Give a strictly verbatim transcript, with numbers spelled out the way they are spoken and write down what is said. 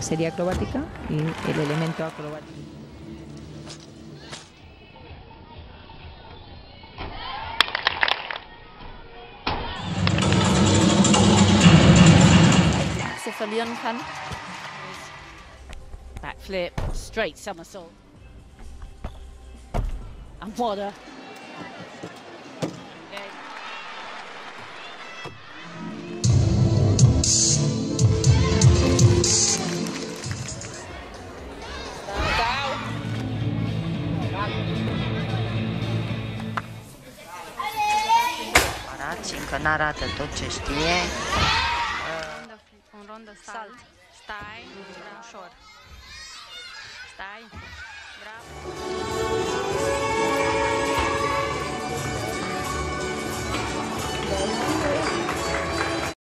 serie acrobática y el elemento acrobático. Se verlieren kann. Backflip, straight somersault. And water. Arăți, încă n-arată tot ce știe. Un rond de salt. Stai, ușor. Stai, bravo.